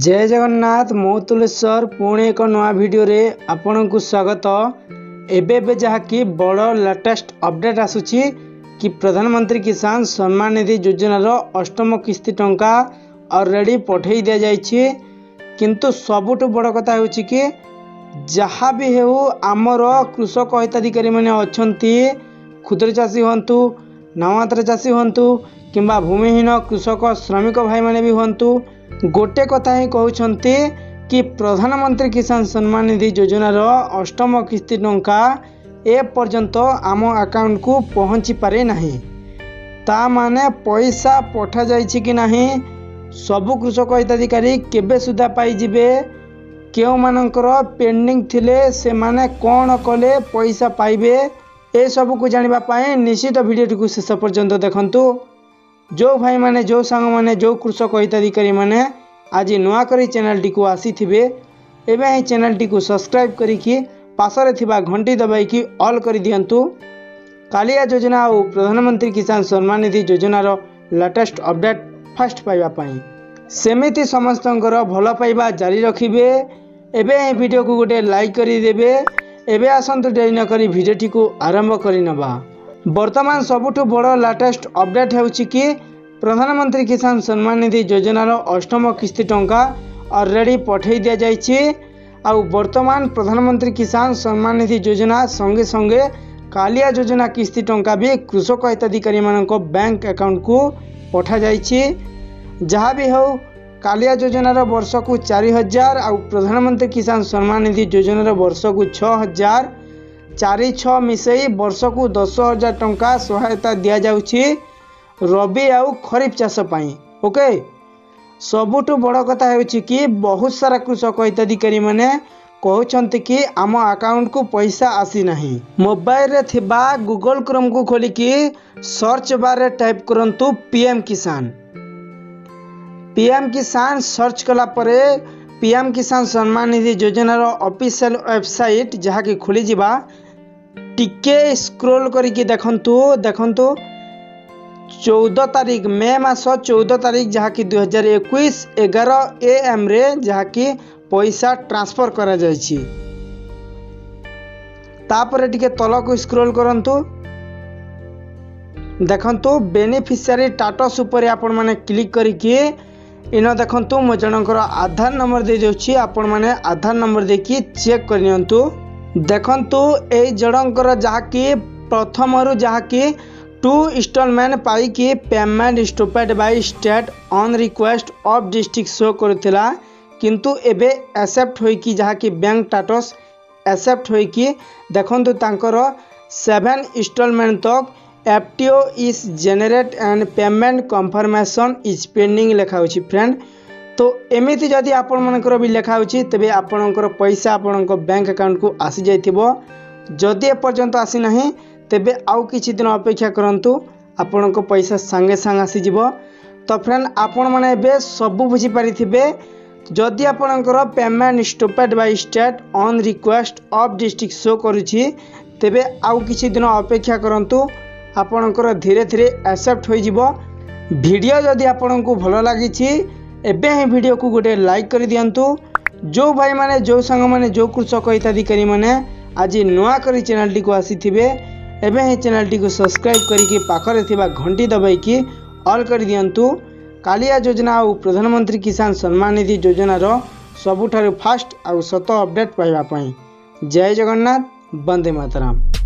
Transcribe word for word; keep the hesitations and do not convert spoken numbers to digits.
जय जगन्नाथ मो तुलेश्वर पुणे एक नया वीडियो रे आपन को स्वागत। एबे जहाँकि बड़ लेटेस्ट अपडेट आसुची कि प्रधानमंत्री किसान सम्मान निधि योजना रो अष्टम किस्ती टंका ऑलरेडी पठेई दिया जाइछि। किंतु सबुठ बड़ कथा होछि कि जहाँ भी हेउ आमर कृषक हिताधिकारी माने अछंती, क्षुद्र चाषी हंतु, नामात्र चाषी हंतु किंबा भूमिहीन कृषक श्रमिक भाई माने भी हंतु, गोटे कथा ही कहउछंती कि प्रधानमंत्री किसान सम्मान निधि योजना रो अष्टम किस्ती टंका ए पर्यंत आम अकाउंट को पहुंची पारे नहीं। ता माने पैसा पठा जाइछि कि नहीं, सबु कृषक हिताधिकारी केबे सुधा पाई जिबे, केउ मानकर पेंडिंग थिले से माने कोन कले पैसा पाइबे, ए सब को जानिबा पाए निश्चित वीडियो को शेष पर्यंत देखंतु। जो भाई माने जो सांग माने जो कृषक हिताधिकारी माने आज नुआ करी चैनल टी को आसी थिबे एबे ही चैनल टी को सब्सक्राइब करी कि पासरे थिबा घंटी दबाई कि ऑल करी दियंतु। कालिया योजना और प्रधानमंत्री किसान सम्मान निधि योजना रो लेटेस्ट अपडेट फास्ट पाइबा पाई सेमिति समस्तंकर भल पाइबा जारी रखिबे। एबे ही वीडियो को गोटे लाइक करी देबे। एबे आसंतु डेरी न करी वीडियो टी को आरंभ करी नबा। वर्तमान सबुठ बड़ लेटेस्ट अपडेट होउछि कि प्रधानमंत्री किसान सम्मान निधि योजना रो अष्टम किस्ती टंका ऑलरेडी पठेई दिया जाइछि। आउ वर्तमान प्रधानमंत्री किसान सम्मान निधि योजना संगे संगे कालिया योजना किस्ती टंका भी कृषक हिताधिकारी मानक बैंक अकाउंट को पठा जाइछि। जहाँ भी हो कालिया योजना रो वर्ष को चार हजार आउ प्रधानमंत्री किसान सम्मान निधि योजना रो वर्ष को छह हजार चारि छः मिसई वर्ष को दस हजार टंका सहायता दिया जाउछि रबी आउ खरीफ चाष पाई। ओके, सबुठ बड़ कथा होछि कि बहुत सारा कृषक हिताधिकारी माने कहउछंती कि आम अकाउंट को पैसा आसी नहीं। मोबाइल रे थिबा गूगल क्रोम को खोली कि सर्च बार रे टाइप करंतु पीएम किसान। पीएम किसान सर्च कला परे पीएम किसान सम्मान निधि योजना रो ऑफिशियल वेबसाइट जहाँ की खुली जिबा टिके स्क्रोल करके देखंतु देखंतु चौदह तारीख मे मास चौदह तारीख जहाँ की दुई हजार इक्कीस एगारह ए एम रे जहाँ की पैसा ट्रांसफर करा जाइछि। तापर टिके तल को स्क्रोल करंतु देखंतु बेनिफिशियरी स्टेटस ऊपर आपण माने क्लिक करके इन देखंतु मो जनकर आधार नंबर दे देउछि। आपण माने आधार नंबर देखि चेक कर नियंतु। देखंतु ए जड़ंकर जहाँ की प्रथम रु जहाँ की टू इंस्टॉलमेंट पाई कि payment stopped by state on request of district show करथिला, किंतु एबे एक्सेप्ट होई कि जहाँ की बैंक स्टेटस एक्सेप्ट होई कि देखंतु तांकर सेवन इंस्टॉलमेंट तक FTO is generated and payment confirmation is pending लिखा होछि। फ्रेंड, तो एमिति जदि आपण मनकर भी लिखा होछि तबे आपणकर पैसा आपणक बैंक अकाउंट को आसी जाइथिबो। जदि ए पर्यंत आसी नहीं तेबे आउ किछि दिन अपेक्षा करंतु, आपणक पैसा संगे संग आसी जिवो। तो फ्रेंड, आपण माने बे सब बुझी पारिथिबे। जदि आपणकर payment stopped by state on request of district show करूछि तेबे आउ किछि दिन अपेक्षा करंतु, आपणकर धीरे धीरे एक्सेप्ट होई जिवो। वीडियो जदि आपणको भलो लागिछि एबे ही वीडियो को गोटे लाइक कर दियंतु। जो भाई माने जो संग माने जो कृषक हिताधिकारी माने आज नुआ करी चैनल टी को आसीथिबे एबे ही चैनल टी को सब्सक्राइब करिके पाखरे थिबा घंटी दबाई कि ऑल कर दियंतु। कालिया योजना और प्रधानमंत्री किसान सम्मान निधि योजना रो सबुठारु फास्ट और सत अपडेट पाइबा पई। जय जगन्नाथ, वंदे मातरम।